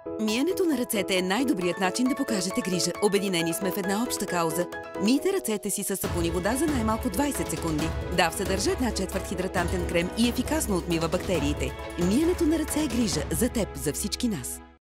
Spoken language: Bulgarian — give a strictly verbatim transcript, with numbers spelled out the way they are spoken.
Миенето на ръцете е най-добрият начин да покажете грижа. Обединени сме в една обща кауза. Мийте ръцете си със сапун и вода за най-малко двайсет секунди. Дав съдържа една четвърт хидратантен крем и ефикасно отмива бактериите. Миенето на ръце е грижа за теб, за всички нас.